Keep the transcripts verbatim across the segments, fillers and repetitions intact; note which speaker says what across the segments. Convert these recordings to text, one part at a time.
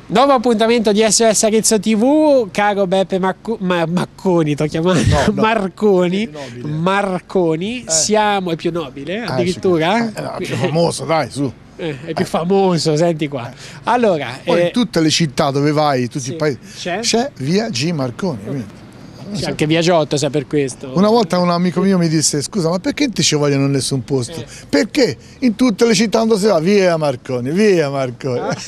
Speaker 1: Nuovo appuntamento di S O S Arezzo tivù, caro Beppe Macco, ma, Macconi, t'ho chiamato, no, no. Marconi, Marconi, eh. siamo, è più nobile addirittura?
Speaker 2: Eh, no, è più famoso, dai, su.
Speaker 1: Eh, è più famoso, senti qua. Allora,
Speaker 2: poi
Speaker 1: eh,
Speaker 2: in tutte le città dove vai, tutti
Speaker 1: sì,
Speaker 2: i paesi,
Speaker 1: c'è?
Speaker 2: c'è via G Marconi.
Speaker 1: C'è anche via Giotto, sai, per questo.
Speaker 2: Una volta un amico mio mi disse: scusa, ma perché non ti ci vogliono in nessun posto? Eh. Perché in tutte le città dove si va, via Marconi, via Marconi. Ah.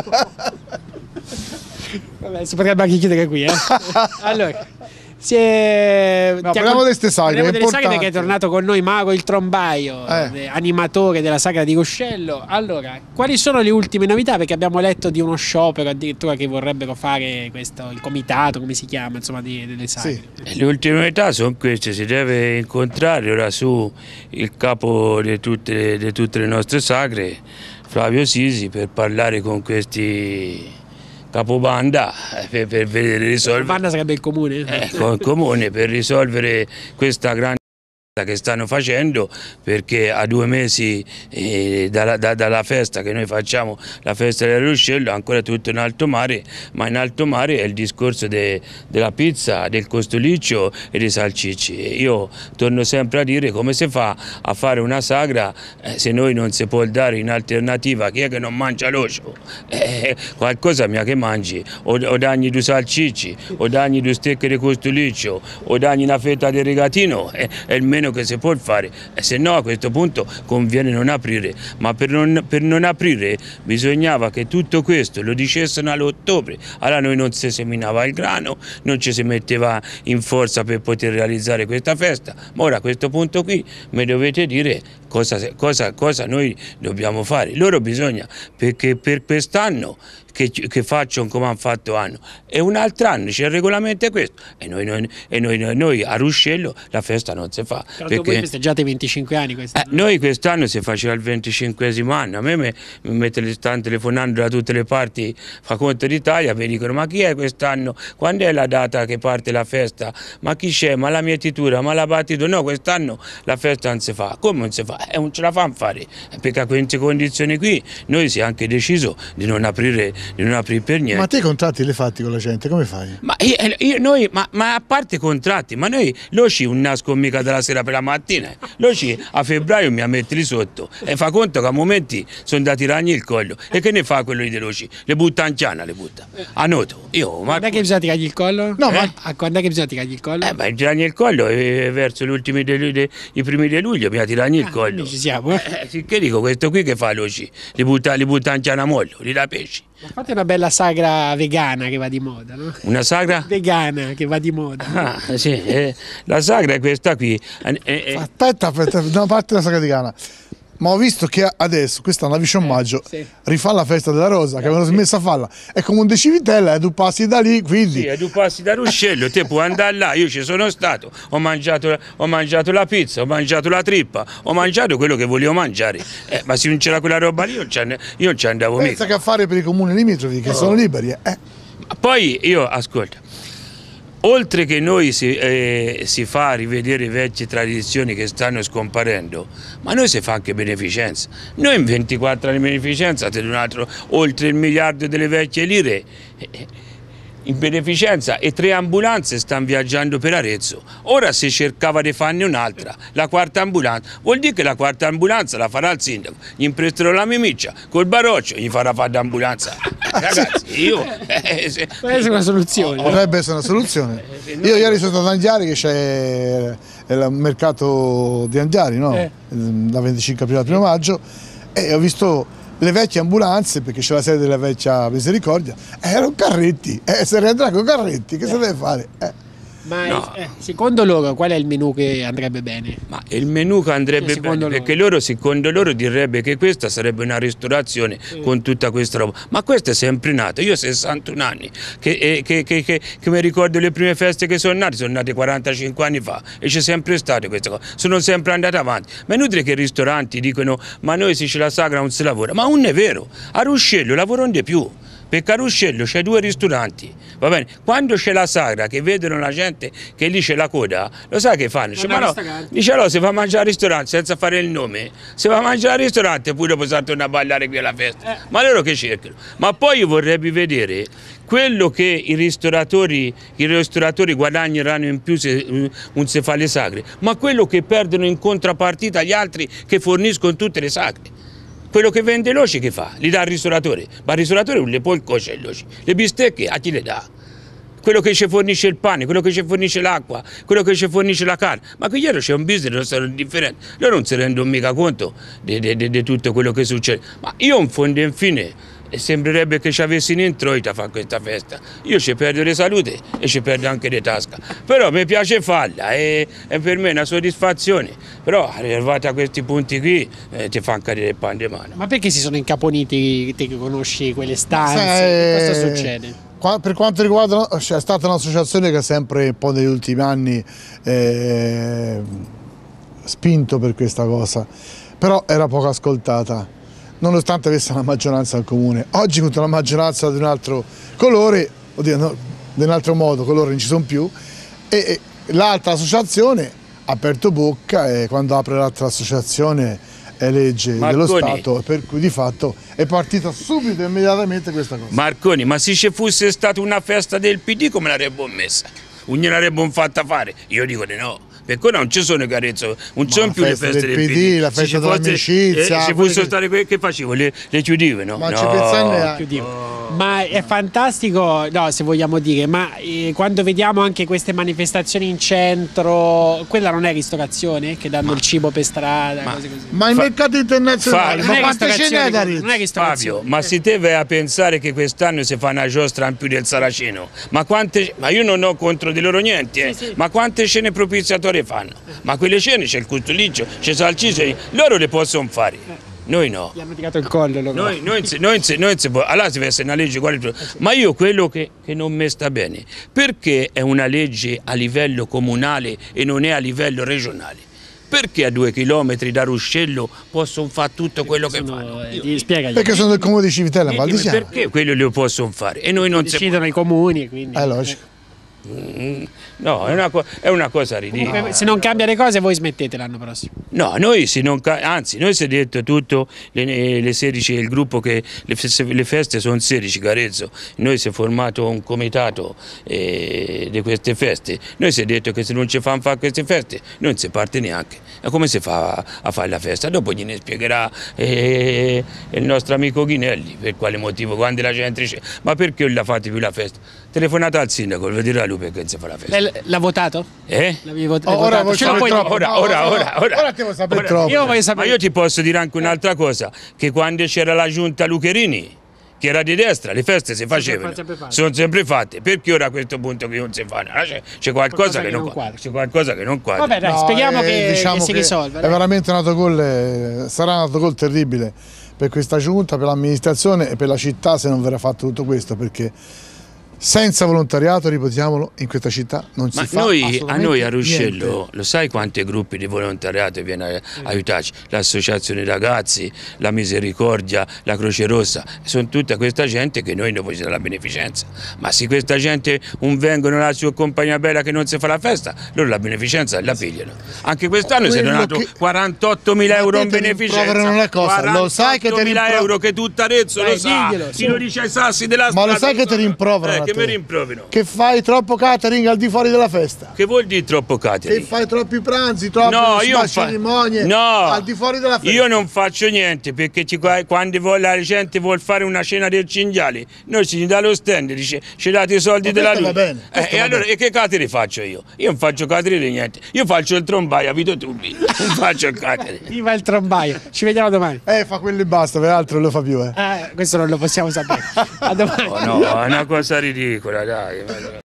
Speaker 1: Vabbè, si potrebbe anche chiudere qui, eh. Allora, si è...
Speaker 2: no, parliamo di queste sagre,
Speaker 1: parliamo delle sagre, perché è tornato con noi Mago il Trombaio,
Speaker 2: eh.
Speaker 1: animatore della sagra di Ruscello. Allora, quali sono le ultime novità? Perché abbiamo letto di uno sciopero addirittura che vorrebbero fare questo, il comitato, come si chiama, insomma, di, delle sagre.
Speaker 3: Sì. Le ultime novità sono queste: si deve incontrare ora su il capo di tutte, di tutte le nostre sagre, Flavio Sisi, per parlare con questi capobanda per, per vedere risolvere.
Speaker 1: Capobanda sarebbe il comune?
Speaker 3: Eh, con il comune, per risolvere questa grande che stanno facendo, perché a due mesi eh, dalla, da, dalla festa che noi facciamo, la festa del Ruscello, ancora tutto in alto mare, ma in alto mare è il discorso de, della pizza, del costoliccio e dei salsicci. Io torno sempre a dire: come si fa a fare una sagra eh, se noi non si può dare in alternativa chi è che non mangia l'oscio? Eh, qualcosa mia che mangi, o, o dagli due salsicci, o dagli due stecche di costoliccio, o dagli una fetta di rigatino, eh, è il meno che si può fare, e se no a questo punto conviene non aprire. Ma per non, per non aprire bisognava che tutto questo lo dicessero all'ottobre, allora noi non si seminava il grano, non ci si metteva in forza per poter realizzare questa festa. Ma ora a questo punto qui mi dovete dire cosa, cosa, cosa noi dobbiamo fare. Loro bisogna, perché per quest'anno che, che facciano come hanno fatto anno, e un altro anno c'è il regolamento è questo, e noi, noi, e noi, noi a Ruscello la festa non si fa.
Speaker 1: Perché voi festeggiate i venticinque anni quest'anno?
Speaker 3: Eh, noi quest'anno si faceva il venticinquesimo anno, a me mi, mi stanno telefonando da tutte le parti, fa conto d'Italia, mi dicono: ma chi è quest'anno? Quando è la data che parte la festa? Ma chi c'è? Ma la mietitura? Ma la battitura? No, quest'anno la festa non si fa. Come non si fa? E eh, non ce la fanno fare, perché a queste condizioni qui noi si è anche deciso di non aprire, di non aprire per niente.
Speaker 2: Ma te i contratti li fatti con la gente, come fai?
Speaker 3: Ma, io, io, noi, ma, ma a parte i contratti, ma noi lo ci non nasco mica dalla sera per la mattina, lo ci a febbraio mi metti lì sotto e fa conto che a momenti sono da tirargli il collo, e che ne fa quello di Deloci? Le butta in ciana, le butta a noto. Io, ma
Speaker 1: quando è che bisogna tirargli il collo?
Speaker 2: No,
Speaker 1: eh?
Speaker 2: ma
Speaker 1: a quando è che bisogna tirargli il collo?
Speaker 3: Eh, ma tirargli il collo è verso gli ultimi de, de, i primi di luglio, bisogna tirargli il
Speaker 1: ah,
Speaker 3: collo.
Speaker 1: Ci siamo, eh?
Speaker 3: Eh, sì, che dico, questo qui che fa Loci? Li butta, li butta in ciana mollo, li dà pesci.
Speaker 1: Ma fate una bella sagra vegana che va di moda, no?
Speaker 3: Una sagra?
Speaker 1: Vegana che va di moda.
Speaker 3: Ah, sì, eh, la sagra è questa qui. Eh, eh,
Speaker 2: aspetta, aspetta, da una parte la sagra di Cana. Ma ho visto che adesso, quest'anno a Vision Maggio,
Speaker 1: sì.
Speaker 2: rifà la festa della Rosa, che avevano smesso a farla. È come un De Civitella, e tu passi da lì, quindi...
Speaker 3: Sì, e tu passi da Ruscello, te puoi andare là, io ci sono stato, ho mangiato, ho mangiato la pizza, ho mangiato la trippa, ho mangiato quello che volevo mangiare. Eh, ma se non c'era quella roba lì, io non ci andavo mica.
Speaker 2: Pensa che a fare per i comuni limitrofi, che oh. sono liberi, eh.
Speaker 3: Poi io, ascolta, oltre che noi si, eh, si fa rivedere vecchie tradizioni che stanno scomparendo, ma noi si fa anche beneficenza. Noi in ventiquattro anni di beneficenza, un altro, oltre il miliardo delle vecchie lire eh, in beneficenza, e tre ambulanze stanno viaggiando per Arezzo. Ora si cercava di farne un'altra, la quarta ambulanza. Vuol dire che la quarta ambulanza la farà il sindaco, gli impresterò la mimiccia, col baroccio gli farà fare l'ambulanza. Ragazzi, io...
Speaker 1: Eh, se... Potrebbe essere una soluzione.
Speaker 2: Potrebbe essere una soluzione. Io ieri sono stato ad Angiari, che c'è il mercato di Angiari, no? Eh. Da venticinque al primo maggio, e ho visto le vecchie ambulanze, perché c'è la sede della vecchia Misericordia, erano carretti, eh, se ne andrà con carretti, che eh. si deve fare? Eh.
Speaker 1: Ma no. eh, secondo loro qual è il menù che andrebbe bene?
Speaker 3: Ma il menù che andrebbe eh, bene, loro. Perché loro secondo loro direbbe che questa sarebbe una ristorazione mm. con tutta questa roba, ma questa è sempre nata. Io ho sessantuno anni, che, eh, che, che, che, che mi ricordo le prime feste che sono nate, sono nate quarantacinque anni fa, e c'è sempre state queste cose, sono sempre andate avanti. Ma è inutile che i ristoranti dicono: ma noi se c'è la sagra non si lavora, ma non è vero, a Ruscello lavorano di più. perché a Ruscello c'è due ristoranti, va bene? Quando c'è la sagra che vedono la gente che lì c'è la coda, lo sai che fanno? Dice, ma no, dice no, si fa mangiare al ristorante senza fare il nome, si va a mangiare al ristorante e poi dopo si torna a ballare qui alla festa, eh. ma loro che cercano? Ma poi io vorrei vedere quello che i ristoratori, i ristoratori guadagneranno in più se non si fa le sagre, ma quello che perdono in contrappartita gli altri che forniscono tutte le sagre. Quello che vende l'oci che fa? Li dà al ristoratore, ma il ristoratore non le può il cuocere l'oci, le bistecche a chi le dà? Quello che ci fornisce il pane, quello che ci fornisce l'acqua, quello che ci fornisce la carne, ma qui dietro c'è un business differente, loro non si rendono mica conto di tutto quello che succede, ma io in fondo infine e sembrerebbe che ci avessi in introito a fare questa festa. Io ci perdo le salute e ci perdo anche le tasche. Però mi piace farla, è, è per me una soddisfazione. Però arrivati a questi punti qui eh, ti fanno cadere il pan di mano.
Speaker 1: Ma perché si sono incaponiti, te che conosci quelle stanze?
Speaker 2: Se,
Speaker 1: Cosa succede?
Speaker 2: Per quanto riguarda, c'è stata un'associazione che ha sempre un po' negli ultimi anni eh, spinto per questa cosa, però era poco ascoltata. Nonostante avesse una maggioranza al comune. Oggi con una maggioranza di un altro colore, oddio, no, di un altro modo, colori non ci sono più, e, e l'altra associazione ha aperto bocca e quando apre l'altra associazione è legge Marconi. dello Stato, per cui di fatto è partita subito e immediatamente questa cosa.
Speaker 3: Marconi, ma se ci fosse stata una festa del P D come l'avrebbe messa? Non gliel'avrebbe fatta fare? Io dico di no. Perché ora non ci sono Carezzo, non ci sono più le feste del P D,
Speaker 2: P D la festa dell'amicizia.
Speaker 3: Eh, se fossero state che, che facevo? Le, le chiudevano?
Speaker 2: Ma
Speaker 3: no.
Speaker 2: ci pensando
Speaker 1: oh. Ma è fantastico, no, se vogliamo dire, ma eh, quando vediamo anche queste manifestazioni in centro, quella non è ristorazione? Che danno ma, il cibo per strada,
Speaker 2: ma,
Speaker 1: cose così.
Speaker 2: Ma i mercati internazionali,
Speaker 1: fa,
Speaker 2: ma quante ce n'è da
Speaker 1: non è
Speaker 3: Fabio, ma se te vai a pensare che quest'anno si fa una giostra in più del Saraceno, ma quante, ma io non ho contro di loro niente, eh, sì, sì. ma quante scene propiziatorie fanno? Ma quelle scene c'è il custoliccio, c'è Salciceri, loro le possono fare. Eh. Noi no.
Speaker 1: Gli hanno tirato il collo loro.
Speaker 3: Noi, noi, noi, noi, noi si può, allora si deve essere una legge quale, eh sì. ma io quello che, che non mi sta bene, perché è una legge a livello comunale e non è a livello regionale? Perché a due chilometri da Ruscello possono fare tutto quello che fanno?
Speaker 1: Eh, spiegagli.
Speaker 2: Perché sono del comune di Civitella, Val di Siena.
Speaker 3: Perché quello lo possono fare? E noi non
Speaker 1: decidono i comuni, quindi.
Speaker 2: È logico.
Speaker 3: Mm, no, è una, è una cosa ridicola.
Speaker 1: No. Se non cambia le cose voi smettete l'anno prossimo.
Speaker 3: No, noi si non anzi, noi si è detto tutto, le, le sedici, il gruppo che le feste, le feste sono sedici, Carezzo, noi si è formato un comitato eh, di queste feste, noi si è detto che se non ci fanno fare queste feste non si parte neanche. E come si fa a, a fare la festa? Dopo gliene spiegherà eh, il nostro amico Ghinelli per quale motivo, quando la gente dice ma perché non la fate più la festa? Telefonate al sindaco, lo dirà lui perché non si fa la festa.
Speaker 1: L'ha votato?
Speaker 3: Eh?
Speaker 1: Vot
Speaker 2: oh, ora,
Speaker 1: votato?
Speaker 2: Puoi...
Speaker 3: ora, ora, ora, ora, ora,
Speaker 2: ora ti vuoi sapere
Speaker 3: ora,
Speaker 2: troppo.
Speaker 1: Io voglio sapere...
Speaker 3: Ma io ti posso dire anche un'altra cosa, che quando c'era la giunta Lucherini, che era di destra, le feste si facevano, sono sempre fatte, perché ora a questo punto che non si fanno? C'è qualcosa, qualcosa che, che non quadra, c'è qualcosa che non quadra.
Speaker 1: Vabbè dai, no, speriamo eh, che, diciamo che si che risolva.
Speaker 2: È veramente un autogol, eh, sarà un autogol terribile per questa giunta, per l'amministrazione e per la città se non verrà fatto tutto questo, perché senza volontariato, ripetiamolo, in questa città non si
Speaker 3: Ma
Speaker 2: fa
Speaker 3: noi, a noi a Ruscello,
Speaker 2: niente.
Speaker 3: Lo sai quanti gruppi di volontariato viene a aiutarci? L'associazione ragazzi, la Misericordia, la Croce Rossa, sono tutta questa gente che noi non facciamo la beneficenza. Ma se questa gente non vengono là su compagnia bella che non si fa la festa, loro la beneficenza la pigliano. Anche quest'anno si è donato che... quarantottomila euro in beneficenza.
Speaker 2: Una cosa, lo sai che ti
Speaker 3: quarantottomila euro che tutto Arezzo lo sa, chi lo dice ai sassi della strada.
Speaker 2: Ma lo sai che ti rimproverano?
Speaker 3: Eh, che mi rimprovino.
Speaker 2: Che fai troppo catering al di fuori della festa.
Speaker 3: Che vuol dire troppo catering?
Speaker 2: Che fai troppi pranzi, troppe
Speaker 3: no, io
Speaker 2: cerimonie
Speaker 3: no,
Speaker 2: al di fuori della festa.
Speaker 3: Io non faccio niente perché ci, quando la gente vuole fare una cena del cinghiale, noi ci dà lo stand, dice ci date i soldi della luce.
Speaker 2: Va bene,
Speaker 3: eh, e allora bene. E che catering faccio io? Io non faccio catering di niente. Io faccio il trombaio, Vito Tubi. Non faccio il catering.
Speaker 1: Viva il trombaio. Ci vediamo domani.
Speaker 2: Eh, fa quello e basta, per altro lo fa più, eh.
Speaker 1: eh questo non lo possiamo sapere. A domani.
Speaker 3: Oh, no, è una cosa ridicola, dai.